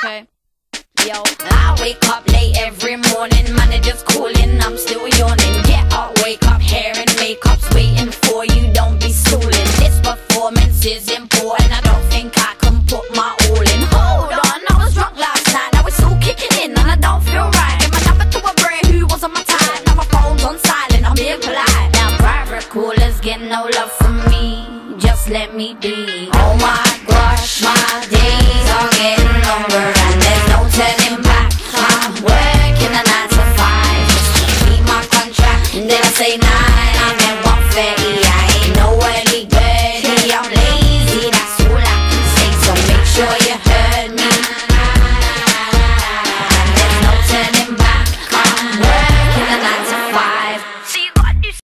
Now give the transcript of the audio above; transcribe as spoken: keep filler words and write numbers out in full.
Okay. Yo. I wake up late every morning, manager's calling, I'm still yawning. Get up, wake up, hair and makeup's waiting for you, don't be stalling. This performance is important, I don't think I can put my all in. Hold on, I was drunk last night, now it's all kicking in and I don't feel right. Get my number to a brain who was on my time, now my phone's on silent, I'm being polite. Now private callers get no love from me, just let me be.